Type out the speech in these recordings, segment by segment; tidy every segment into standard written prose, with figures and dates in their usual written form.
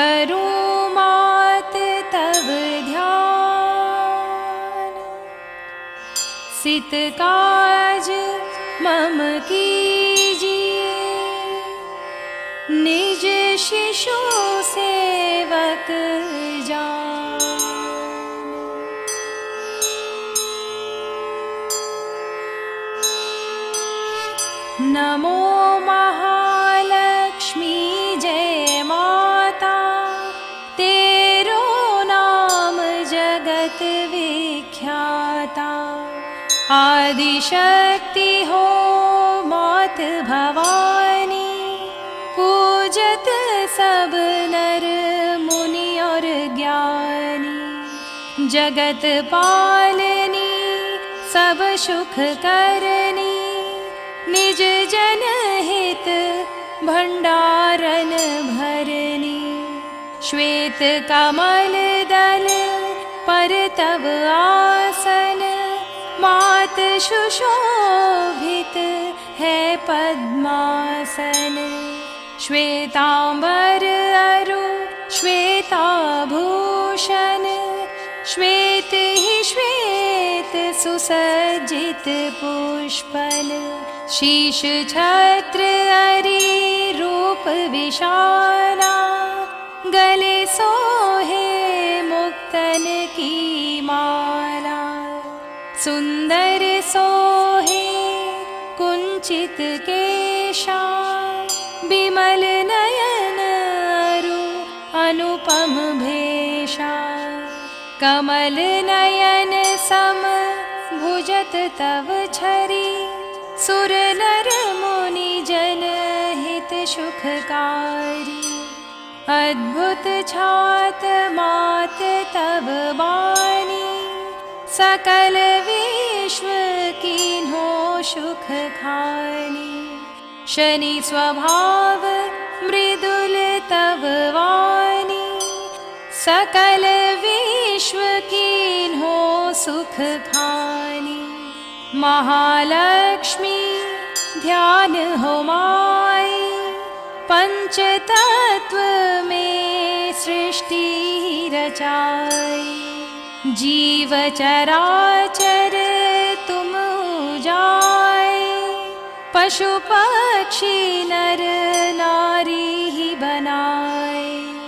करूँ मात तब ध्यान, सित काज मम कीजिए, निज शिशु सेवक जान। नमो महालक्ष्मी जय माता, तेरो नाम जगत विख्याता। आदिशक्ति हो मात भवानी, पूजत सब नर मुनि और ज्ञानी। जगत पालनी सब सुख करनी, निज जन हित भंडारन भरनी। श्वेत कमल दल पर तब आसन, मात सुशोभित है पद्मासन। श्वेतांबर अरु श्वेताभूषण, श्वेत ही श्वेत सुसज्जित पुष्पल। शीश छत्र अरि रूप विशाला, गले सोहे मुक्तन की माला। सुंदर सोहे कुंचित केशा, बिमल नयन अरु अनुपम भेषा। कमल नयन सम भुजत तव छरी, सुर नर मुनि जन हित सुखकारी। अद्भुत छात मात तब बानी, सकल विश्व कीन्हो सुख खानी। शनि स्वभाव मृदुल तब वानी, सकल विश्व कीन्हो सुख खानी। महालक्ष्मी ध्यान हो माई, पंच तत्व में सृष्टि रचाई। जीव चराचर तुम उजाए, पशु पक्षी नर नारी ही बनाए।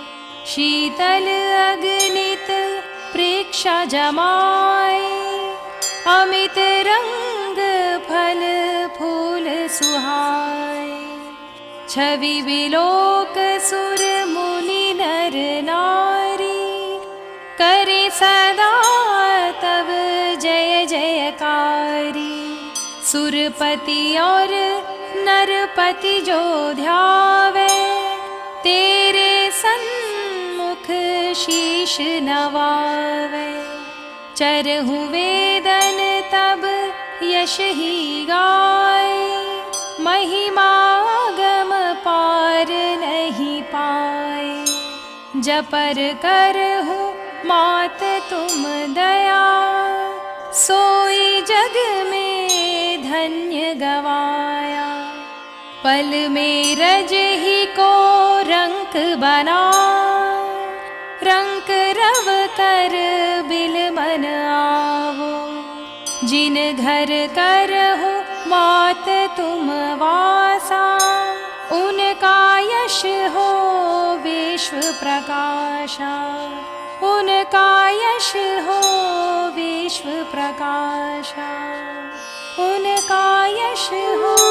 शीतल अग्नित प्रेक्षा जमाए, अमित रंग फल फूल सुहाए। छवि विलोक सुर मुनि नर नारी, करे सदा तब जय जयकारी। सुरपति और नरपति जो ध्यावे, तेरे सन्मुख शीश नवावे। चरहु वेदन तब यश ही गाए, महिमा गम पार नहीं पाए। जपर करहु मात तुम दया, सोई जग में धन्य गवाया। पल में रज ही को रंक बना, रंक रव कर बिल मन आवो। जिन घर करहु मात तुम वासा, उनका यश हो विश्व प्रकाशा। उनका यश हो विश्व प्रकाशा, उनका यश हो